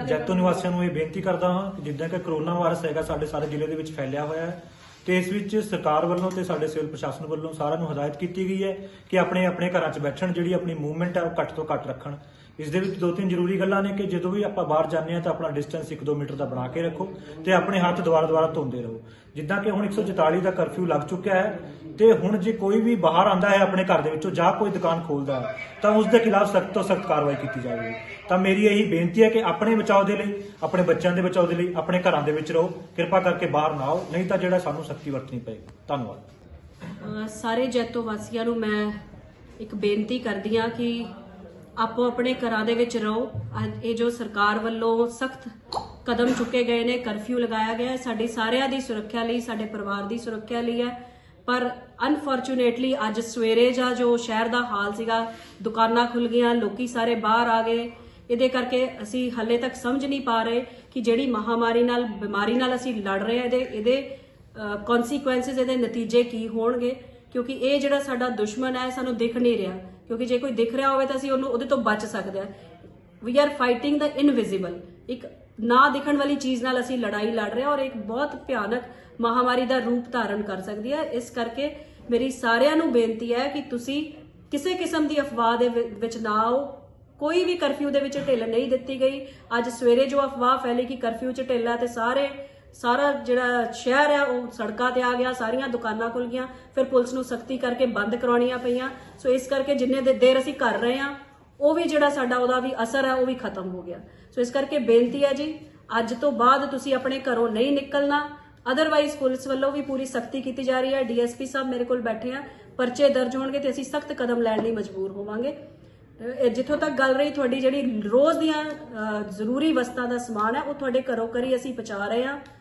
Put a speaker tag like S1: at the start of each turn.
S1: ਜੈਤੋ ਨਿਵਾਸੀਆਂ ਨੂੰ ਇਹ ਬੇਨਤੀ ਕਰਦਾ ਹਾਂ ਕਿ ਜਿੱਦਾਂ ਕਿ ਕਰੋਨਾ ਵਾਇਰਸ ਹੈਗਾ ਸਾਡੇ ਸਾਰੇ ਜ਼ਿਲ੍ਹੇ ਦੇ ਵਿੱਚ ਫੈਲਿਆ ਹੋਇਆ ਹੈ ਤੇ ਇਸ ਵਿੱਚ ਸਰਕਾਰ ਵੱਲੋਂ ਤੇ ਸਾਡੇ ਸਿਵਲ ਪ੍ਰਸ਼ਾਸਨ ਵੱਲੋਂ ਸਾਰਿਆਂ ਨੂੰ ਹਦਾਇਤ ਕੀਤੀ ਗਈ ਹੈ ਕਿ ਆਪਣੇ ਆਪਣੇ ਘਰਾਂ 'ਚ ਬੈਠਣ, ਜਿਹੜੀ ਆਪਣੀ ਮੂਵਮੈਂਟ ਹੈ ਉਹ ਘੱਟ ਤੋਂ ਘੱਟ ਰੱਖਣ। ਇਸ ਦੇ ਵਿੱਚ ਦੋ ਤਿੰਨ ਜ਼ਰੂਰੀ ਗੱਲਾਂ ਨੇ ਕਿ ਜਦੋਂ ਵੀ ਆਪਾਂ ਬਾਹਰ ਜਾਂਦੇ ਹਾਂ ਤਾਂ ਆਪਣਾ ਡਿਸਟੈਂਸ 1-2 ਮੀਟਰ ਦਾ ਬਣਾ ਕੇ ਰੱਖੋ ਤੇ ਆਪਣੇ ਹੱਥ ਦੁਬਾਰਾ ਧੋਂਦੇ ਰਹੋ। ਜਿੱਦਾਂ ਕਿ ਹੁਣ 144 ਦਾ ਕਰਫਿਊ ਲੱਗ ਚੁੱਕਿਆ ਹੈ ਤੇ ਹੁਣ ਜੇ ਕੋਈ ਵੀ ਬਾਹਰ ਆਂਦਾ ਹੈ ਆਪਣੇ ਘਰ ਦੇ ਵਿੱਚੋਂ ਜਾਂ ਕੋਈ ਦੁਕਾਨ ਖੋਲਦਾ ਹੈ ਤਾਂ ਉਸ ਦੇ ਖਿਲਾਫ ਸਖਤ ਤੋਂ ਸਖਤ ਕਾਰਵਾਈ ਕੀਤੀ ਜਾਵੇਗੀ। ਤਾਂ ਮੇਰੀ ਇਹੀ ਬੇਨਤੀ ਹੈ ਕਿ ਆਪਣੇ ਬਚਾਓ ਦੇ ਲਈ, ਆਪਣੇ ਬੱਚਿਆਂ ਦੇ ਬਚਾਓ ਦੇ ਲਈ ਆਪਣੇ ਘਰਾਂ ਦੇ ਵਿੱਚ ਰਹੋ, ਕਿਰਪਾ ਕਰਕੇ ਬਾਹਰ ਨਾ ਆਓ, ਨਹੀਂ ਤਾਂ ਜਿਹੜਾ ਸਾਨੂੰ ਸਖਤੀ ਵਰਤਣੀ ਪਏਗੀ। ਧੰਨਵਾਦ।
S2: ਸਾਰੇ ਜੈਤੋ ਵਾਸੀਆਂ ਨੂੰ ਮੈਂ ਇੱਕ ਬੇਨਤੀ ਕਰਦੀ ਹਾਂ ਕਿ ਆਪੋ ਆਪਣੇ ਘਰਾਂ ਦੇ ਵਿੱਚ ਰਹੋ। ਇਹ ਜੋ ਸਰਕਾਰ ਵੱਲੋਂ ਸਖਤ ਕਦਮ ਚੁੱਕੇ ਗਏ ਨੇ, ਕਰਫਿਊ ਲਗਾਇਆ ਗਿਆ ਹੈ, ਸਾਡੀ ਸਾਰਿਆਂ ਦੀ ਸੁਰੱਖਿਆ ਲਈ, ਸਾਡੇ ਪਰਿਵਾਰ ਦੀ ਸੁਰੱਖਿਆ ਲਈ ਹੈ। ਪਰ ਅਨਫੋਰਚੂਨੇਟਲੀ ਅੱਜ ਸਵੇਰੇ ਜੋ ਸ਼ਹਿਰ ਦਾ ਹਾਲ ਸੀਗਾ, ਦੁਕਾਨਾਂ ਖੁੱਲ ਗਈਆਂ, ਲੋਕੀ ਸਾਰੇ ਬਾਹਰ ਆ ਗਏ। ਇਹਦੇ ਕਰਕੇ ਅਸੀਂ ਹਾਲੇ ਤੱਕ ਸਮਝ ਨਹੀਂ ਪਾ ਰਹੇ ਕਿ ਜਿਹੜੀ ਬਿਮਾਰੀ ਨਾਲ ਅਸੀਂ ਲੜ ਰਹੇ ਹਾਂ ਇਹਦੇ ਕਨਸੀਕੁਐਂਸਿਸ, ਇਹਦੇ ਨਤੀਜੇ ਕੀ ਹੋਣਗੇ, ਕਿਉਂਕਿ ਇਹ ਜਿਹੜਾ ਸਾਡਾ ਦੁਸ਼ਮਣ ਹੈ ਸਾਨੂੰ ਦਿਖ ਨਹੀਂ ਰਿਹਾ। ਕਿਉਂਕਿ ਜੇ ਕੋਈ ਦਿਖ ਰਿਹਾ ਹੋਵੇ ਤਾਂ ਅਸੀਂ ਉਹਦੇ ਤੋਂ ਬਚ ਸਕਦੇ ਹਾਂ। We are fighting the invisible, ਇੱਕ ਨਾ ਦਿਖਣ ਵਾਲੀ ਚੀਜ਼ ਨਾਲ ਅਸੀਂ ਲੜਾਈ ਲੜ ਰਹੇ ਹਾਂ ਔਰ ਇੱਕ ਬਹੁਤ ਭਿਆਨਕ ਮਹਾਮਾਰੀ ਦਾ ਰੂਪ ਧਾਰਨ ਕਰ ਸਕਦੀ ਹੈ। ਇਸ ਕਰਕੇ ਮੇਰੀ ਸਾਰਿਆਂ ਨੂੰ ਬੇਨਤੀ ਹੈ ਕਿ ਤੁਸੀਂ ਕਿਸੇ ਕਿਸਮ ਦੀ ਅਫਵਾਹ ਦੇ ਵਿੱਚ ਨਾ ਆਓ। ਕੋਈ ਵੀ ਕਰਫਿਊ ਦੇ ਵਿੱਚ ਢਿੱਲ ਨਹੀਂ ਦਿੱਤੀ ਗਈ। ਅੱਜ ਸਵੇਰੇ ਜੋ ਅਫਵਾਹ ਫੈਲੀ ਕਿ ਕਰਫਿਊ 'ਚ ਢਿੱਲ ਹੈ ਤੇ ਸਾਰਾ ਜਿਹੜਾ ਸ਼ਹਿਰ ਹੈ ਉਹ ਸੜਕਾਂ ਤੇ ਆ ਗਿਆ, ਸਾਰੀਆਂ ਦੁਕਾਨਾਂ ਖੁੱਲ ਗਈਆਂ, ਫਿਰ ਪੁਲਿਸ ਨੂੰ ਸਖਤੀ ਕਰਕੇ ਬੰਦ ਕਰਵਾਉਣੀਆਂ ਪਈਆਂ। ਸੋ ਇਸ ਕਰਕੇ ਜਿੰਨੇ ਦੇਰ ਅਸੀਂ ਕਰ ਰਹੇ ਹਾਂ ਉਹ ਵੀ ਜਿਹੜਾ ਸਾਡਾ ਉਹਦਾ ਵੀ ਅਸਰ ਹੈ ਉਹ ਵੀ ਖਤਮ ਹੋ ਗਿਆ। ਸੋ ਇਸ ਕਰਕੇ ਬੇਨਤੀ ਹੈ ਜੀ, ਅੱਜ ਤੋਂ ਬਾਅਦ ਤੁਸੀਂ ਆਪਣੇ ਘਰੋਂ ਨਹੀਂ ਨਿਕਲਣਾ। ਅਦਰਵਾਈਜ਼ ਪੁਲਿਸ ਵੱਲੋਂ ਵੀ ਪੂਰੀ ਸਖਤੀ ਕੀਤੀ ਜਾ ਰਹੀ ਹੈ। ਡੀਐਸਪੀ ਸਾਹਿਬ ਮੇਰੇ ਕੋਲ ਬੈਠੇ ਆ, ਪਰਚੇ ਦਰਜ ਹੋਣਗੇ ਤੇ ਅਸੀਂ ਸਖਤ ਕਦਮ ਲੈਣ ਲਈ ਮਜਬੂਰ ਹੋਵਾਂਗੇ। ਜਿੱਥੋਂ ਤੱਕ ਗੱਲ ਰਹੀ ਤੁਹਾਡੀ ਜਿਹੜੀ ਰੋਜ਼ ਦੀਆਂ ਜ਼ਰੂਰੀ ਵਸਤਾਂ ਦਾ ਸਮਾਨ ਹੈ ਉਹ ਤੁਹਾਡੇ ਘਰੋਂ ਘਰੀ ਅਸੀਂ ਪਹੁੰਚਾ ਰਹੇ ਹਾਂ।